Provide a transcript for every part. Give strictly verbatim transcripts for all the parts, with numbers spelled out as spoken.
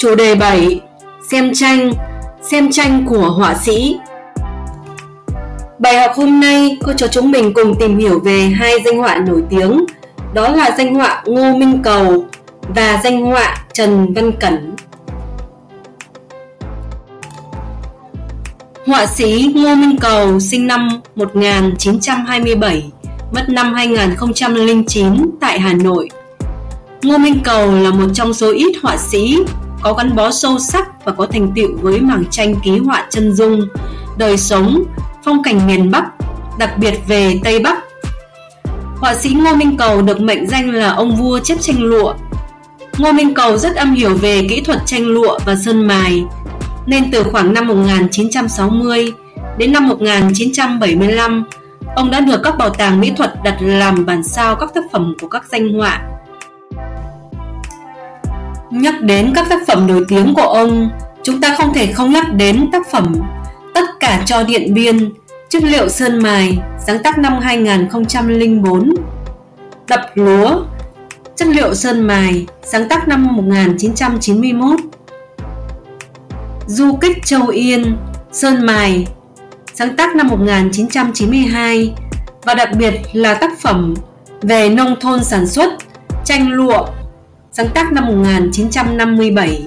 Chủ đề bảy. Xem tranh, xem tranh của họa sĩ. Bài học hôm nay cô cho chúng mình cùng tìm hiểu về hai danh họa nổi tiếng, đó là danh họa Ngô Minh Cầu và danh họa Trần Văn Cẩn. Họa sĩ Ngô Minh Cầu sinh năm một nghìn chín trăm hai mươi bảy, mất năm hai nghìn không trăm lẻ chín tại Hà Nội. Ngô Minh Cầu là một trong số ít họa sĩ có gắn bó sâu sắc và có thành tựu với mảng tranh ký họa chân dung, đời sống, phong cảnh miền Bắc, đặc biệt về Tây Bắc. Họa sĩ Ngô Minh Cầu được mệnh danh là ông vua chép tranh lụa. Ngô Minh Cầu rất am hiểu về kỹ thuật tranh lụa và sơn mài, nên từ khoảng năm một nghìn chín trăm sáu mươi đến năm một nghìn chín trăm bảy mươi lăm, ông đã được các bảo tàng mỹ thuật đặt làm bản sao các tác phẩm của các danh họa. Nhắc đến các tác phẩm nổi tiếng của ông, chúng ta không thể không nhắc đến tác phẩm Tất cả cho Điện Biên, chất liệu sơn mài, sáng tác năm hai nghìn không trăm lẻ bốn. Đập lúa, chất liệu sơn mài, sáng tác năm một nghìn chín trăm chín mươi mốt. Du kích Châu Yên, sơn mài, sáng tác năm một nghìn chín trăm chín mươi hai, và đặc biệt là tác phẩm Về nông thôn sản xuất, tranh lụa, sáng tác năm một nghìn chín trăm năm mươi bảy.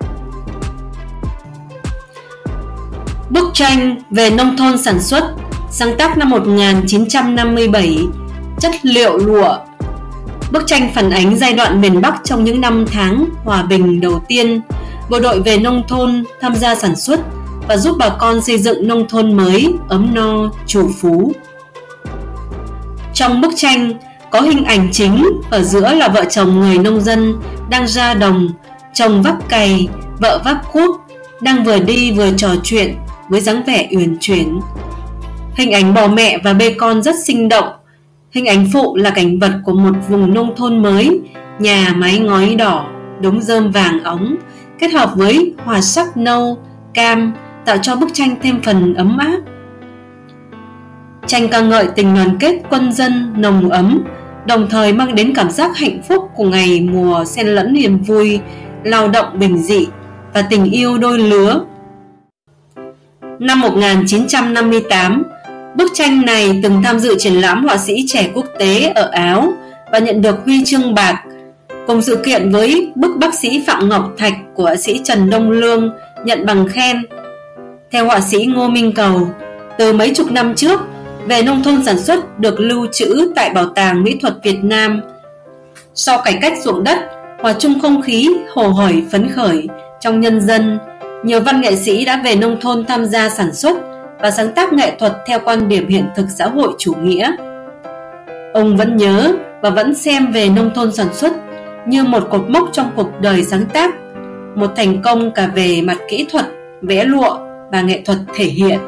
Bức tranh Về nông thôn sản xuất, sáng tác năm một nghìn chín trăm năm mươi bảy, chất liệu lụa. Bức tranh phản ánh giai đoạn miền Bắc trong những năm tháng hòa bình đầu tiên. Bộ đội về nông thôn tham gia sản xuất và giúp bà con xây dựng nông thôn mới, ấm no, chủ phú. Trong bức tranh có hình ảnh chính, ở giữa là vợ chồng người nông dân đang ra đồng, chồng vác cày, vợ vác cuốc, đang vừa đi vừa trò chuyện với dáng vẻ uyển chuyển. Hình ảnh bò mẹ và bê con rất sinh động. Hình ảnh phụ là cảnh vật của một vùng nông thôn mới, nhà mái ngói đỏ, đống rơm vàng óng, kết hợp với hòa sắc nâu, cam, tạo cho bức tranh thêm phần ấm áp. Tranh ca ngợi tình đoàn kết quân dân nồng ấm, đồng thời mang đến cảm giác hạnh phúc của ngày mùa xen lẫn niềm vui, lao động bình dị và tình yêu đôi lứa. Năm một nghìn chín trăm năm mươi tám, bức tranh này từng tham dự triển lãm họa sĩ trẻ quốc tế ở Áo và nhận được huy chương bạc, cùng sự kiện với bức Bác sĩ Phạm Ngọc Thạch của họa sĩ Trần Đông Lương nhận bằng khen. Theo họa sĩ Ngô Minh Cầu, từ mấy chục năm trước, Về nông thôn sản xuất được lưu trữ tại Bảo tàng Mỹ thuật Việt Nam. Sau cải cách ruộng đất, hòa chung không khí hồ hởi phấn khởi trong nhân dân, nhiều văn nghệ sĩ đã về nông thôn tham gia sản xuất và sáng tác nghệ thuật theo quan điểm hiện thực xã hội chủ nghĩa. Ông vẫn nhớ và vẫn xem Về nông thôn sản xuất như một cột mốc trong cuộc đời sáng tác, một thành công cả về mặt kỹ thuật, vẽ lụa và nghệ thuật thể hiện.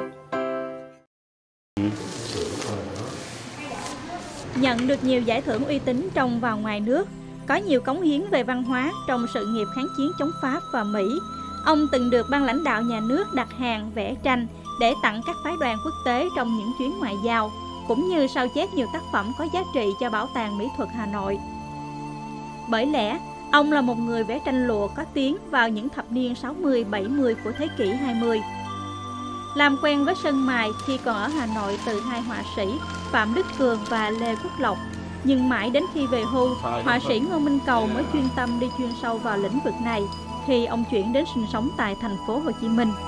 Nhận được nhiều giải thưởng uy tín trong và ngoài nước, có nhiều cống hiến về văn hóa trong sự nghiệp kháng chiến chống Pháp và Mỹ. Ông từng được ban lãnh đạo nhà nước đặt hàng vẽ tranh để tặng các phái đoàn quốc tế trong những chuyến ngoại giao, cũng như sao chép nhiều tác phẩm có giá trị cho Bảo tàng Mỹ thuật Hà Nội. Bởi lẽ, ông là một người vẽ tranh lụa có tiếng vào những thập niên sáu mươi bảy mươi của thế kỷ hai mươi. Làm quen với sơn mài khi còn ở Hà Nội từ hai họa sĩ Phạm Đức Cường và Lê Quốc Lộc, nhưng mãi đến khi về hưu, họa sĩ Ngô Minh Cầu mới chuyên tâm đi chuyên sâu vào lĩnh vực này khi ông chuyển đến sinh sống tại thành phố Hồ Chí Minh.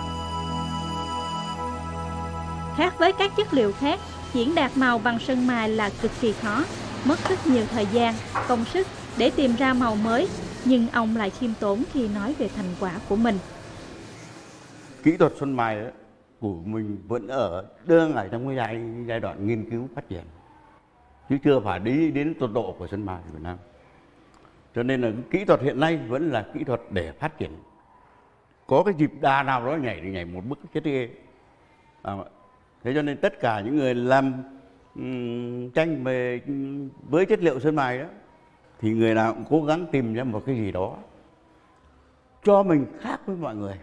Khác với các chất liệu khác, diễn đạt màu bằng sơn mài là cực kỳ khó, mất rất nhiều thời gian, công sức để tìm ra màu mới, nhưng ông lại khiêm tốn khi nói về thành quả của mình. Kỹ thuật sơn mài đó, của mình vẫn ở đang ở trong cái giai, giai đoạn nghiên cứu phát triển, chứ chưa phải đi đến tột độ của sơn mài Việt Nam. Cho nên là kỹ thuật hiện nay vẫn là kỹ thuật để phát triển. Có cái dịp đà nào đó nhảy thì nhảy một bức chết ghê. À, thế cho nên tất cả những người làm um, tranh về với chất liệu sơn mài đó, thì người nào cũng cố gắng tìm ra một cái gì đó cho mình khác với mọi người.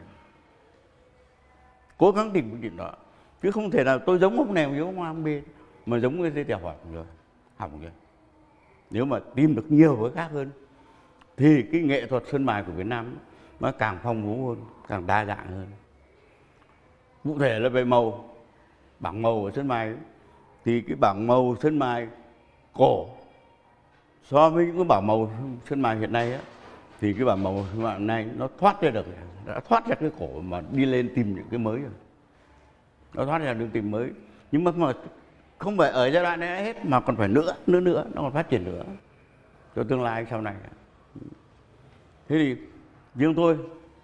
Cố gắng tìm cái chuyện đó, chứ không thể nào tôi giống ông này giống ông B mà giống cái dây hỏng rồi, hỏng rồi. Nếu mà tìm được nhiều với khác hơn thì cái nghệ thuật sơn mài của Việt Nam nó càng phong phú hơn, càng đa dạng hơn. Cụ thể là về màu, bảng màu của sơn mài thì cái bảng màu sơn mài cổ so với những cái bảng màu sơn mài hiện nay á, thì cái bảng màu sơn mài này nó thoát ra được, đã thoát ra cái cổ mà đi lên tìm những cái mới rồi, nó thoát ra đường tìm mới. Nhưng mà, mà không phải ở giai đoạn này hết, mà còn phải nữa nữa nữa nó còn phát triển nữa cho tương lai sau này. Thế thì riêng tôi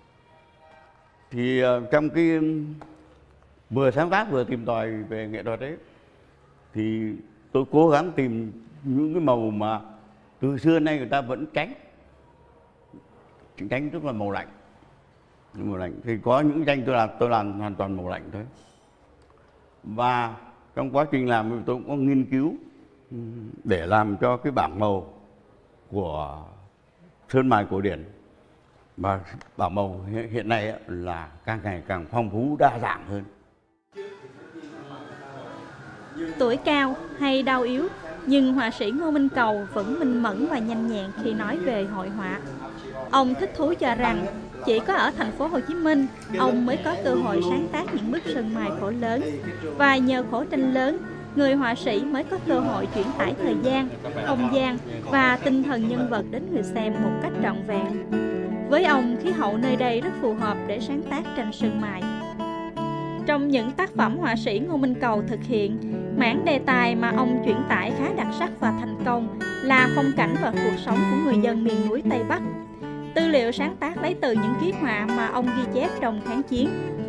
thì uh, trong cái vừa sáng tác vừa tìm tòi về nghệ thuật ấy, thì tôi cố gắng tìm những cái màu mà từ xưa nay người ta vẫn tránh. Tránh tức là màu lạnh. Màu lạnh thì có những tranh tôi làm tôi làm hoàn toàn màu lạnh thôi. Và trong quá trình làm tôi cũng có nghiên cứu để làm cho cái bảng màu của sơn mài cổ điển, và bảng màu hiện nay là càng ngày càng phong phú đa dạng hơn. Tuổi cao hay đau yếu, nhưng họa sĩ Ngô Minh Cầu vẫn minh mẫn và nhanh nhẹn khi nói về hội họa. Ông thích thú cho rằng chỉ có ở thành phố Hồ Chí Minh, ông mới có cơ hội sáng tác những bức sơn mài khổ lớn, và nhờ khổ tranh lớn, người họa sĩ mới có cơ hội chuyển tải thời gian, không gian và tinh thần nhân vật đến người xem một cách trọn vẹn. Với ông, khí hậu nơi đây rất phù hợp để sáng tác tranh sơn mài. Trong những tác phẩm họa sĩ Ngô Minh Cầu thực hiện, mảng đề tài mà ông chuyển tải khá đặc sắc và thành công là phong cảnh và cuộc sống của người dân miền núi Tây Bắc. Tư liệu sáng tác lấy từ những ký họa mà ông ghi chép trong kháng chiến.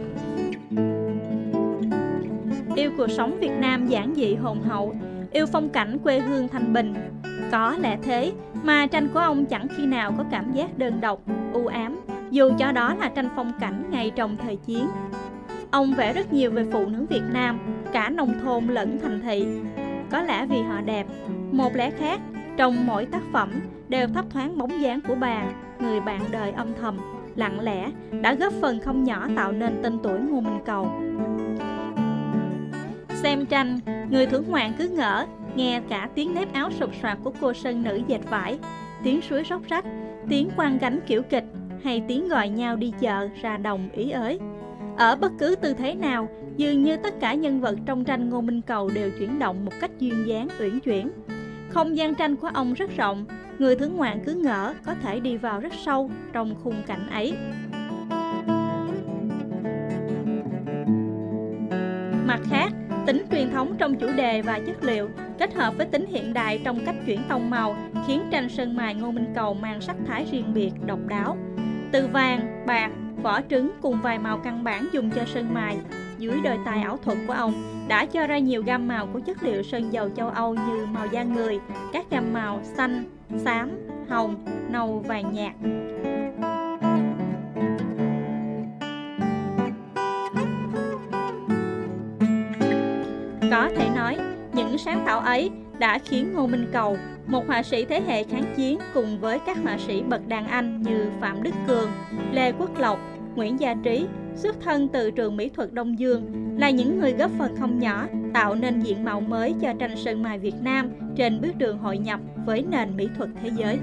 Yêu cuộc sống Việt Nam giản dị hồn hậu, yêu phong cảnh quê hương thanh bình. Có lẽ thế mà tranh của ông chẳng khi nào có cảm giác đơn độc, u ám, dù cho đó là tranh phong cảnh ngay trong thời chiến. Ông vẽ rất nhiều về phụ nữ Việt Nam, cả nông thôn lẫn thành thị. Có lẽ vì họ đẹp, một lẽ khác, trong mỗi tác phẩm đều thấp thoáng bóng dáng của bà, người bạn đời âm thầm, lặng lẽ, đã góp phần không nhỏ tạo nên tên tuổi Ngô Minh Cầu. Xem tranh, người thưởng ngoạn cứ ngỡ, nghe cả tiếng nếp áo sụp soạt của cô sơn nữ dệt vải, tiếng suối róc rách, tiếng quang gánh kiểu kịch, hay tiếng gọi nhau đi chợ, ra đồng ý ới. Ở bất cứ tư thế nào, dường như tất cả nhân vật trong tranh Ngô Minh Cầu đều chuyển động một cách duyên dáng, uyển chuyển. Không gian tranh của ông rất rộng, người thưởng ngoạn cứ ngỡ có thể đi vào rất sâu trong khung cảnh ấy. Mặt khác, tính truyền thống trong chủ đề và chất liệu kết hợp với tính hiện đại trong cách chuyển tông màu khiến tranh sơn mài Ngô Minh Cầu mang sắc thái riêng biệt, độc đáo. Từ vàng, bạc, vỏ trứng cùng vài màu căn bản dùng cho sơn mài, dưới đôi tài ảo thuật của ông đã cho ra nhiều gam màu của chất liệu sơn dầu châu Âu như màu da người, các gam màu xanh, xám, hồng, nâu, vàng nhạt. Có thể nói, những sáng tạo ấy đã khiến Ngô Minh Cầu, một họa sĩ thế hệ kháng chiến cùng với các họa sĩ bậc đàn anh như Phạm Đức Cường, Lê Quốc Lộc, Nguyễn Gia Trí, xuất thân từ trường mỹ thuật Đông Dương, là những người góp phần không nhỏ tạo nên diện mạo mới cho tranh sơn mài Việt Nam trên bước đường hội nhập với nền mỹ thuật thế giới.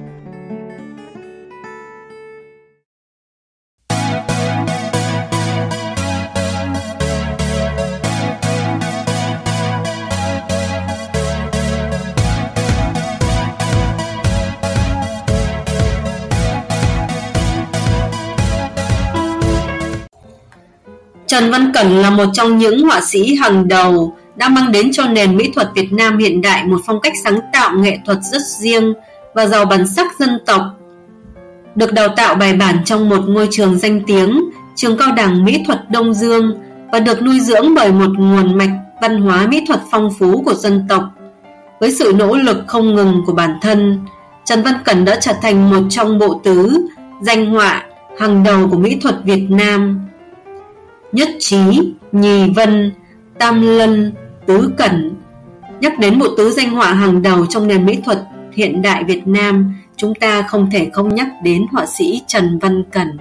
Trần Văn Cẩn là một trong những họa sĩ hàng đầu đã mang đến cho nền mỹ thuật Việt Nam hiện đại một phong cách sáng tạo nghệ thuật rất riêng và giàu bản sắc dân tộc. Được đào tạo bài bản trong một ngôi trường danh tiếng, trường cao đẳng mỹ thuật Đông Dương, và được nuôi dưỡng bởi một nguồn mạch văn hóa mỹ thuật phong phú của dân tộc. Với sự nỗ lực không ngừng của bản thân, Trần Văn Cẩn đã trở thành một trong bộ tứ danh họa hàng đầu của mỹ thuật Việt Nam. Nhất Trí, Nhì Vân, Tam Lân, Tứ Cẩn. Nhắc đến bộ tứ danh họa hàng đầu trong nền mỹ thuật hiện đại Việt Nam, chúng ta không thể không nhắc đến họa sĩ Trần Văn Cẩn.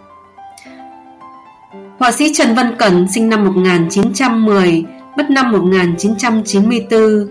Họa sĩ Trần Văn Cẩn sinh năm một nghìn chín trăm mười, mất năm một nghìn chín trăm chín mươi tư.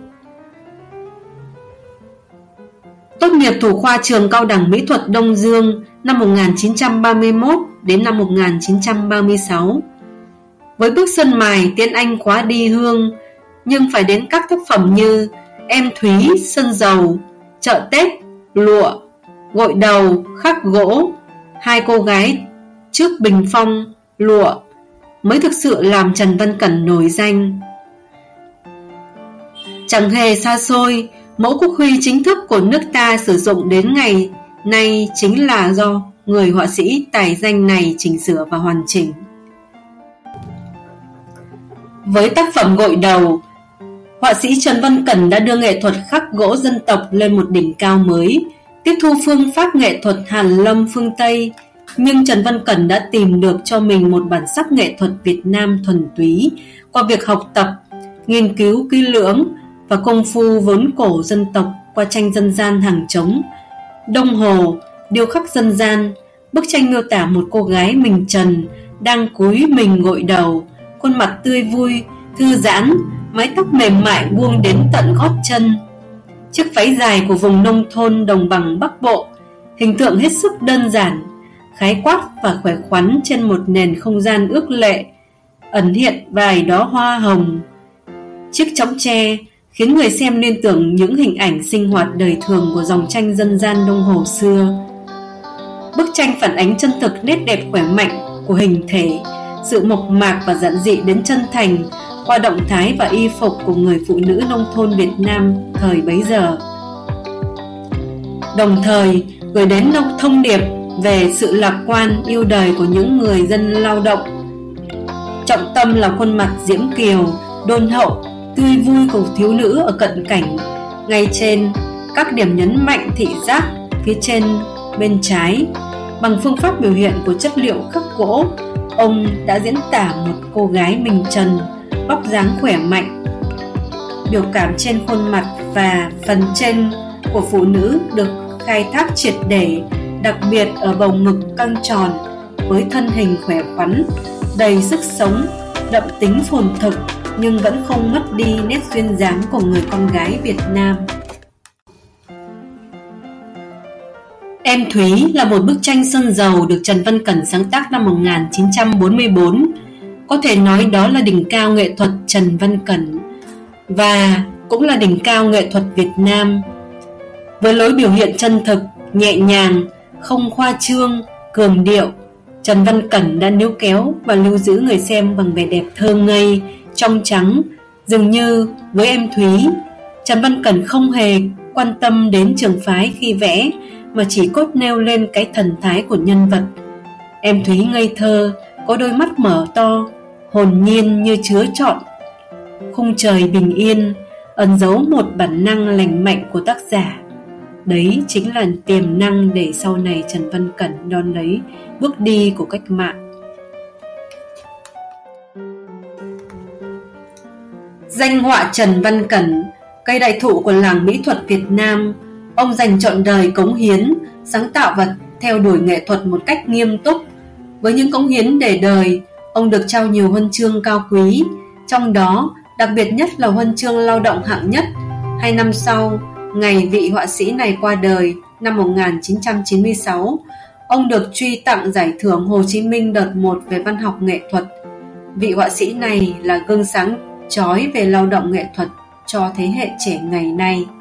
Tốt nghiệp thủ khoa trường cao đẳng mỹ thuật Đông Dương năm một nghìn chín trăm ba mươi mốt, đến năm một nghìn chín trăm ba mươi sáu. Với bước sơn mài Tiên Anh khóa đi hương, nhưng phải đến các tác phẩm như Em Thúy, Sơn Dầu, Chợ Tết, Lụa, Gội Đầu, Khắc Gỗ, Hai Cô Gái Trước Bình Phong, Lụa mới thực sự làm Trần Văn Cẩn nổi danh. Chẳng hề xa xôi, mẫu quốc huy chính thức của nước ta sử dụng đến ngày nay chính là do người họa sĩ tài danh này chỉnh sửa và hoàn chỉnh. Với tác phẩm Gội Đầu, họa sĩ Trần Văn Cẩn đã đưa nghệ thuật khắc gỗ dân tộc lên một đỉnh cao mới, tiếp thu phương pháp nghệ thuật Hàn Lâm phương Tây. Nhưng Trần Văn Cẩn đã tìm được cho mình một bản sắc nghệ thuật Việt Nam thuần túy qua việc học tập, nghiên cứu kỹ lưỡng và công phu vốn cổ dân tộc qua tranh dân gian hàng trống, đồng hồ, điêu khắc dân gian. Bức tranh miêu tả một cô gái mình trần đang cúi mình gội đầu, khuôn mặt tươi vui, thư giãn, mái tóc mềm mại buông đến tận gót chân. Chiếc váy dài của vùng nông thôn đồng bằng Bắc Bộ, hình tượng hết sức đơn giản, khái quát và khỏe khoắn trên một nền không gian ước lệ, ẩn hiện vài đóa hoa hồng. Chiếc chõng tre khiến người xem liên tưởng những hình ảnh sinh hoạt đời thường của dòng tranh dân gian Đông Hồ xưa. Bức tranh phản ánh chân thực nét đẹp khỏe mạnh của hình thể, sự mộc mạc và giản dị đến chân thành qua động thái và y phục của người phụ nữ nông thôn Việt Nam thời bấy giờ. Đồng thời gửi đến thông điệp về sự lạc quan yêu đời của những người dân lao động. Trọng tâm là khuôn mặt diễm kiều, đôn hậu, tươi vui của thiếu nữ ở cận cảnh. Ngay trên các điểm nhấn mạnh thị giác phía trên bên trái, bằng phương pháp biểu hiện của chất liệu khắc gỗ, ông đã diễn tả một cô gái mình trần, vóc dáng khỏe mạnh. Biểu cảm trên khuôn mặt và phần trên của phụ nữ được khai thác triệt để, đặc biệt ở bầu ngực căng tròn với thân hình khỏe khoắn, đầy sức sống, đậm tính phồn thực nhưng vẫn không mất đi nét duyên dáng của người con gái Việt Nam. Em Thúy là một bức tranh sơn dầu được Trần Văn Cẩn sáng tác năm một nghìn chín trăm bốn mươi tư. Có thể nói đó là đỉnh cao nghệ thuật Trần Văn Cẩn và cũng là đỉnh cao nghệ thuật Việt Nam. Với lối biểu hiện chân thực, nhẹ nhàng, không khoa trương, cường điệu, Trần Văn Cẩn đã níu kéo và lưu giữ người xem bằng vẻ đẹp thơ ngây, trong trắng. Dường như với Em Thúy, Trần Văn Cẩn không hề quan tâm đến trường phái khi vẽ, mà chỉ cốt nêu lên cái thần thái của nhân vật. Em Thúy ngây thơ, có đôi mắt mở to, hồn nhiên như chứa trọn khung trời bình yên, ẩn giấu một bản năng lành mạnh của tác giả. Đấy chính là tiềm năng để sau này Trần Văn Cẩn đón lấy bước đi của cách mạng. Danh họa Trần Văn Cẩn, cây đại thụ của làng mỹ thuật Việt Nam. Ông dành trọn đời cống hiến, sáng tạo và theo đuổi nghệ thuật một cách nghiêm túc. Với những cống hiến để đời, ông được trao nhiều huân chương cao quý, trong đó đặc biệt nhất là huân chương lao động hạng nhất. Hai năm sau, ngày vị họa sĩ này qua đời năm một nghìn chín trăm chín mươi sáu, ông được truy tặng giải thưởng Hồ Chí Minh đợt một về văn học nghệ thuật. Vị họa sĩ này là gương sáng chói về lao động nghệ thuật cho thế hệ trẻ ngày nay.